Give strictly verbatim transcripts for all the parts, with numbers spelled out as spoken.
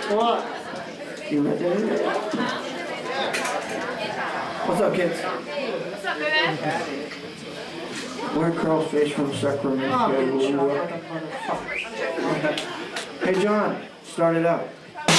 What? You ready? What's up, kids? What's up, man? We're Crossface from Sacramento. Hey, John, start it out.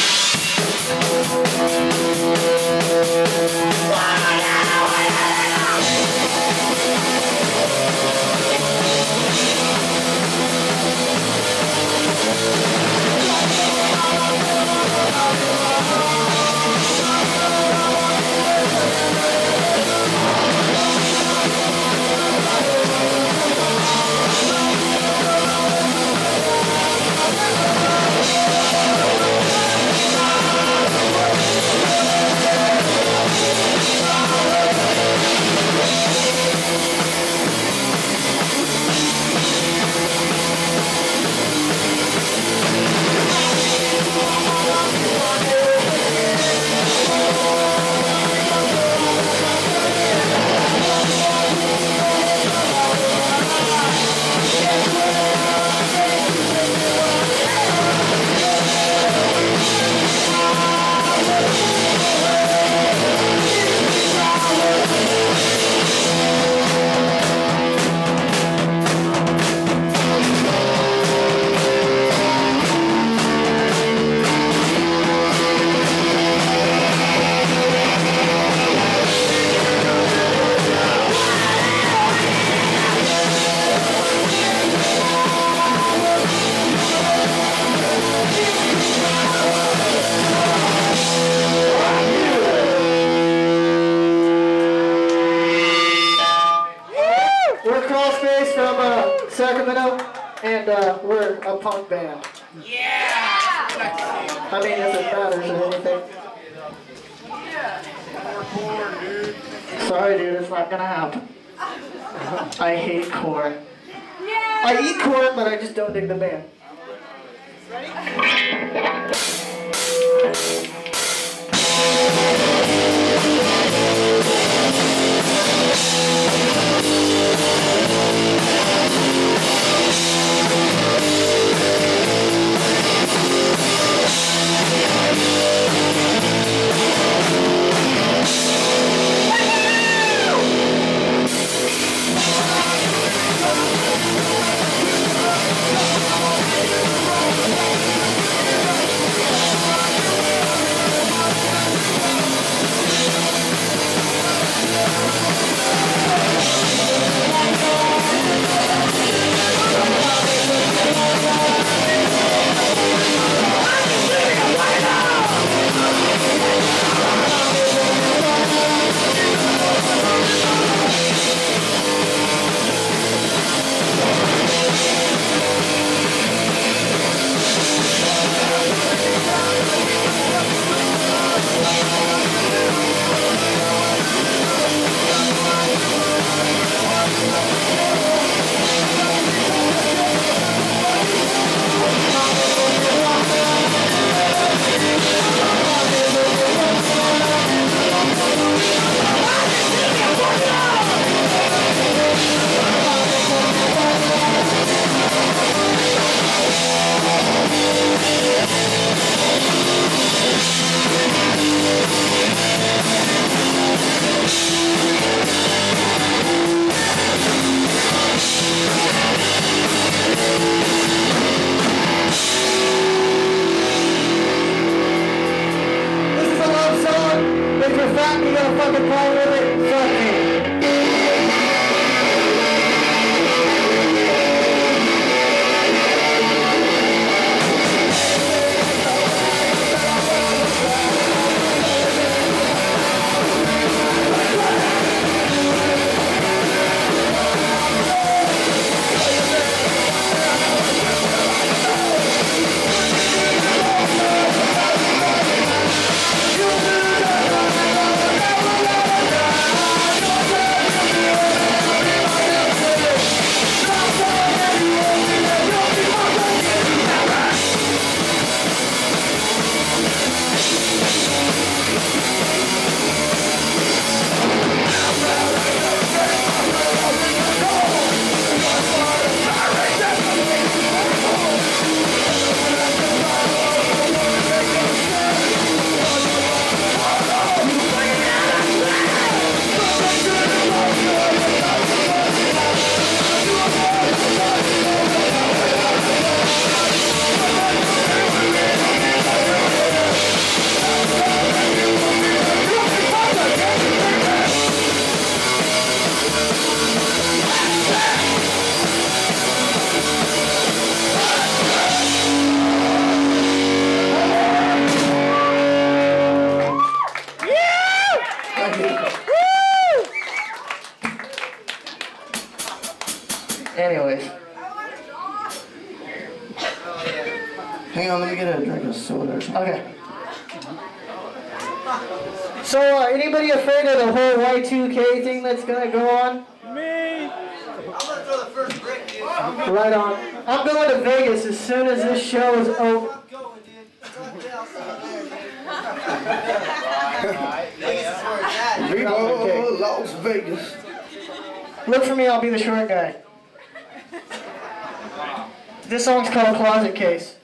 Sacramento, and uh, we're a punk band. Yeah! I mean, if it matters or anything. Sorry, dude, it's not gonna happen. I hate core. I eat core, but I just don't dig the band. Ready? Okay. So, uh, anybody afraid of the whole Y two K thing that's gonna go on? Me! I'm gonna throw the first brick, dude. Right on. I'm going to Vegas as soon as this show is over. I'm going, dude. I'll see you there, dude. Vegas is where it's at. Viva Las Vegas. Look for me, I'll be the short guy. This song's called Closet Case.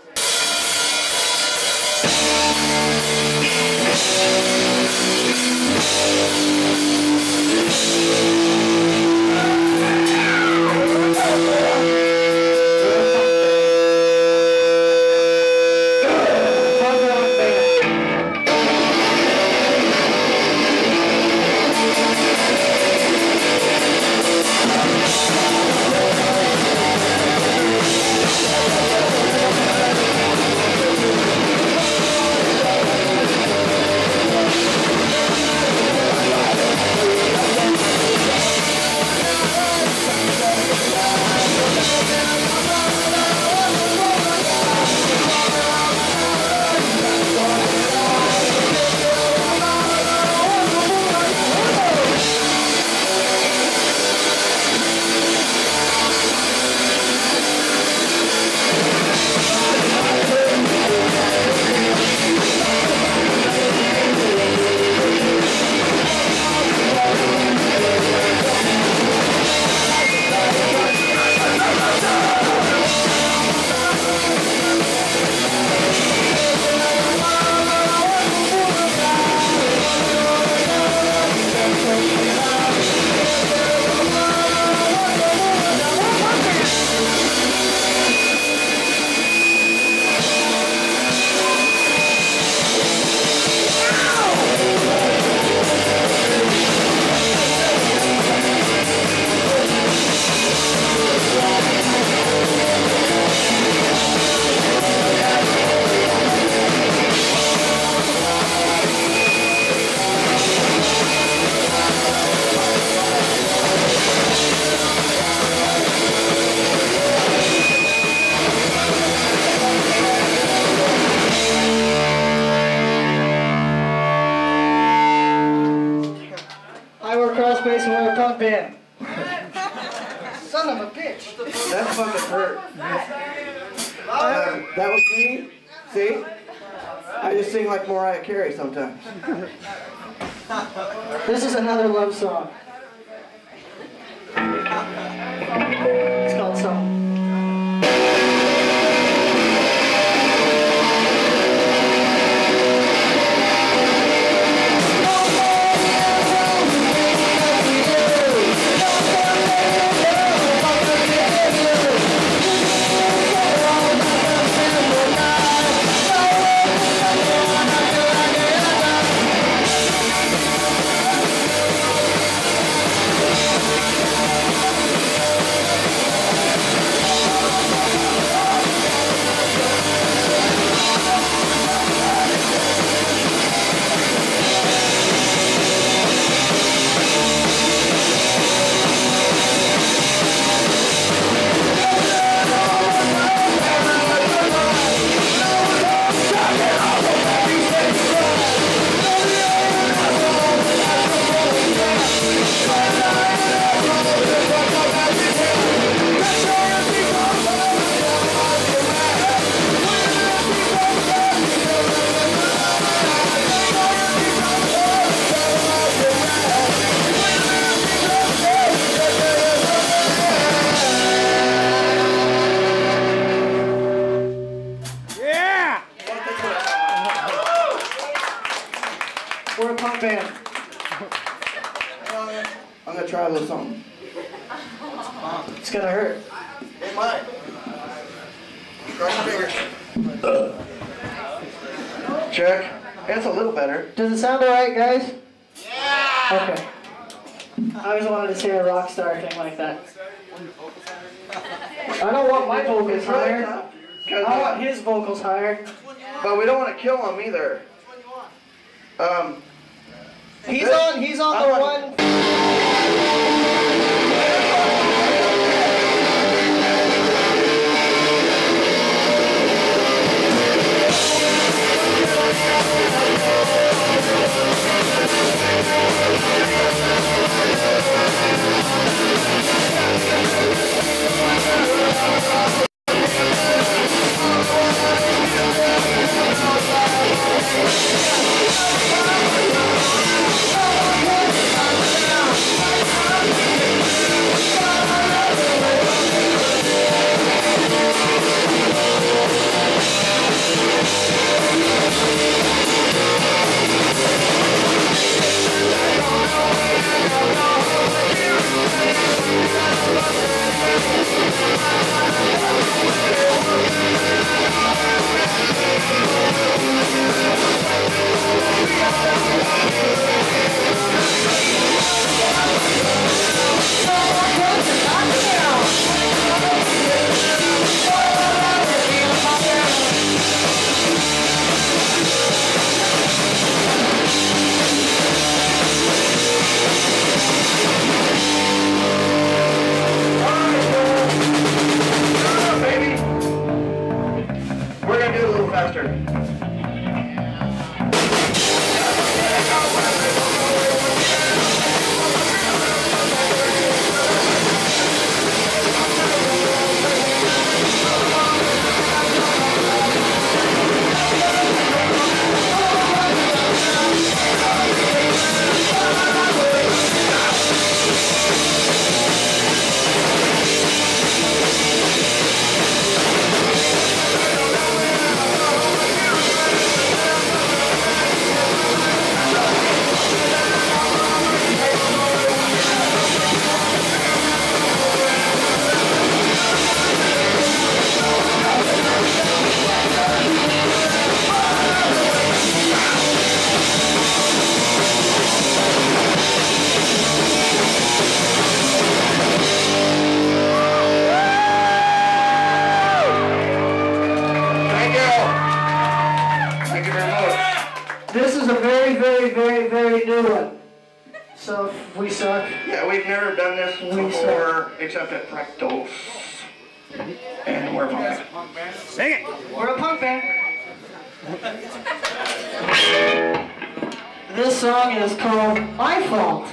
Crossface and we're a punk band. Son of a bitch. That fucking hurt. Uh, that was me. See? I just sing like Mariah Carey sometimes. This is another love song. It's called Song. We're a punk band. I'm gonna try a little something. It's gonna hurt. It might. Cross your fingers. Check. That's a little better. Does it sound alright, guys? Yeah! Okay. I always wanted to say a rock star thing like that. I don't want my vocals higher. I want his vocals higher. But we don't want to kill him either. Um, He's on, he's on the one. This is a very, very, very, very new one. So if we suck. Yeah, we've never done this We before, except at Fractals. And we're a punk band. Sing it! We're a punk band. This song is called My Fault.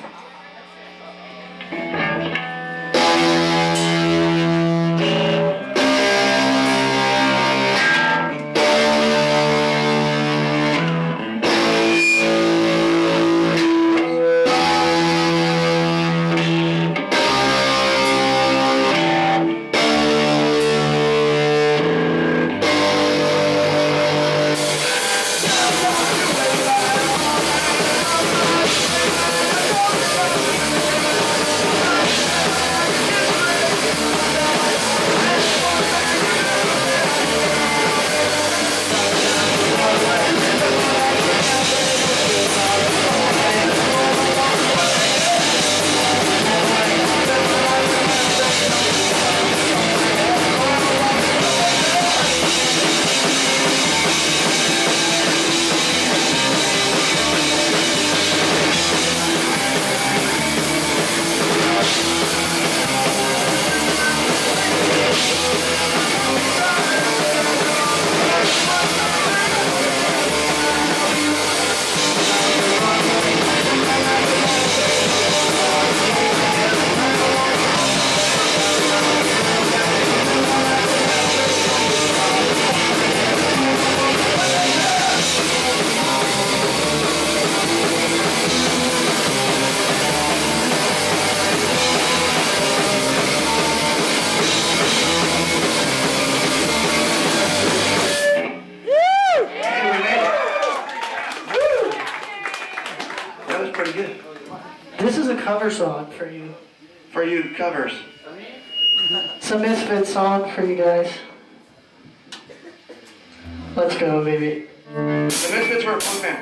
This is a cover song for you. For you covers. It's a Misfit song for you guys. Let's go, baby. The Misfits were a punk band.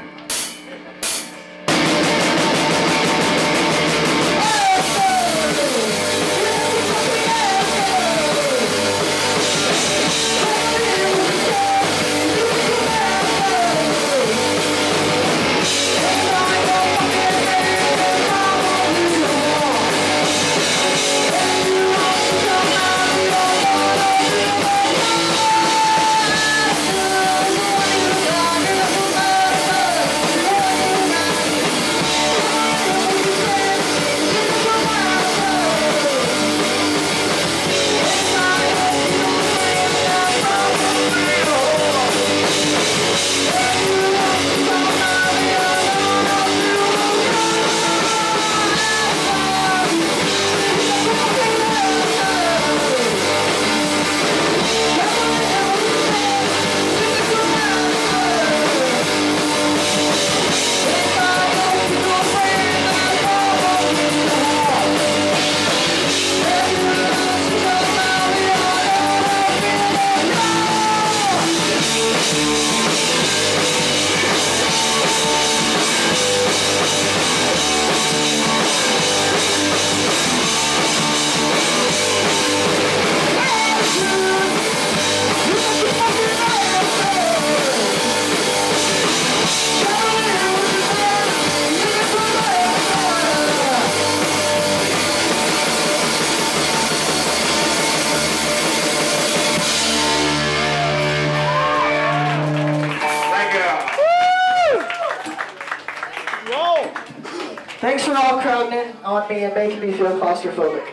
Thanks for all crowding in on me and making me feel claustrophobic.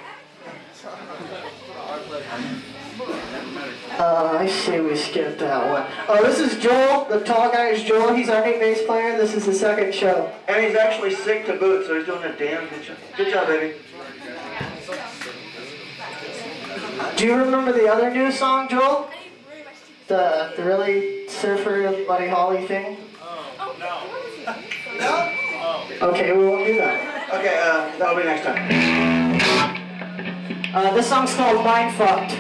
Uh, I say we skipped that one. Oh, this is Joel. The tall guy is Joel. He's our new bass player. This is the second show. And he's actually sick to boot, so he's doing a damn good job. Good job, baby. Do you remember the other new song, Joel? The the really surfer Buddy Holly thing? Oh, no. No? Okay, we won't do that. Okay, uh, that'll be next time. Uh, this song's called Mind Fucked.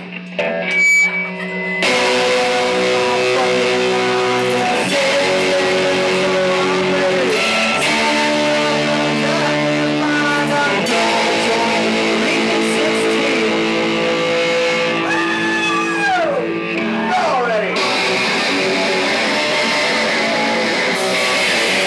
Go already!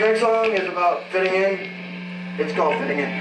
next song is about fitting in. It's called Fitting In.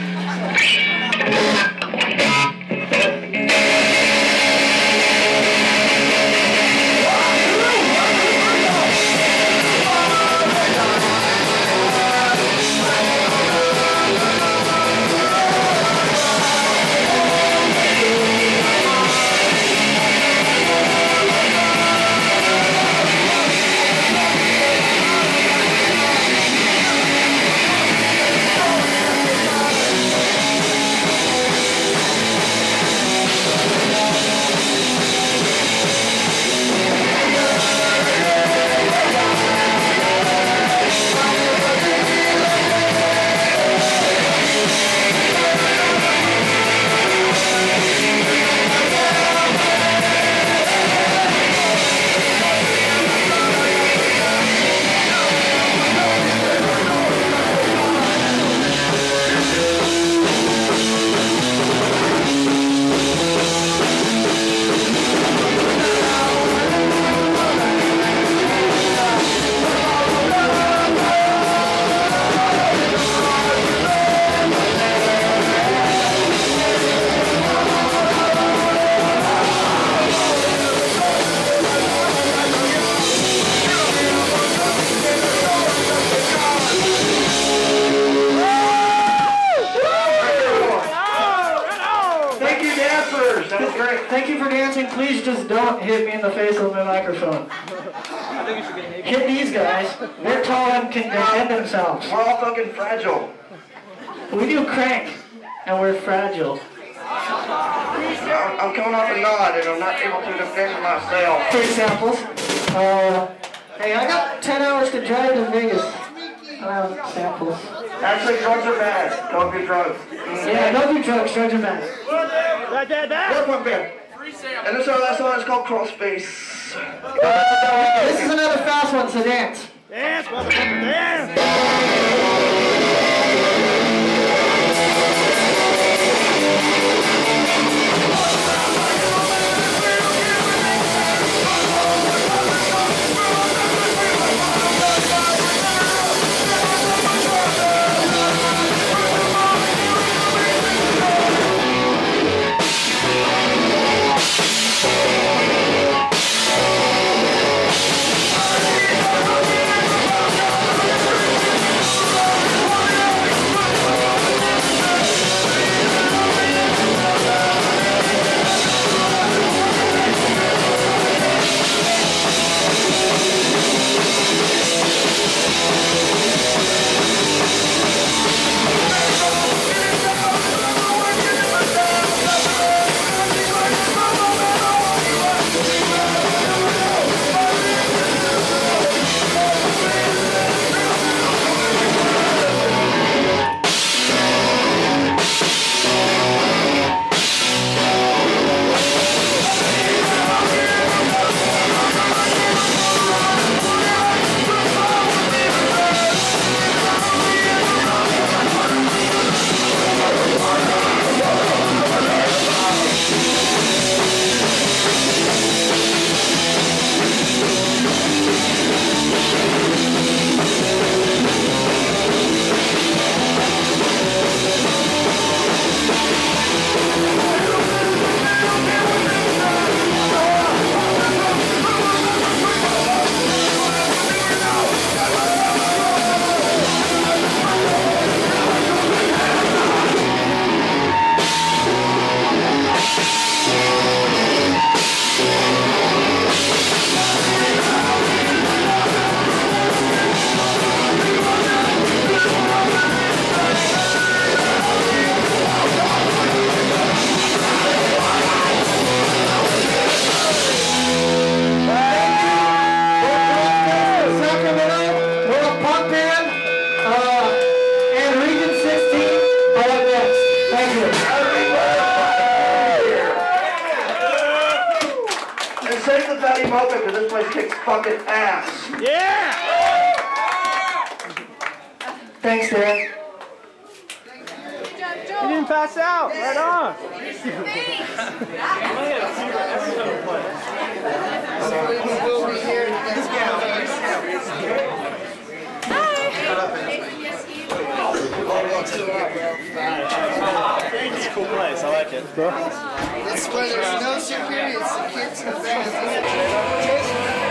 That was great. Thank you for dancing. Please just don't hit me in the face with my microphone. Hit these guys. They're tall and can defend themselves. We're all fucking fragile. We do crank, and we're fragile. I'm coming off a nod, and I'm not able to defend myself. For examples, uh, hey, I got ten hours to drive to Vegas. I have samples. Actually, drugs are bad. Don't do drugs. Mm-hmm. Yeah, don't do drugs. Drugs are bad. That, that, that. Work one bit. And this our last one is called Crawl Space. This is another fast one, so dance. Dance, motherfucker, dance! Save the Valley Mocha because this place kicks fucking ass. Yeah! Thanks, Dan. You didn't pass out. Right on. Hi. It's a cool place. I like it. It's where there's no security. It's the kids in the band.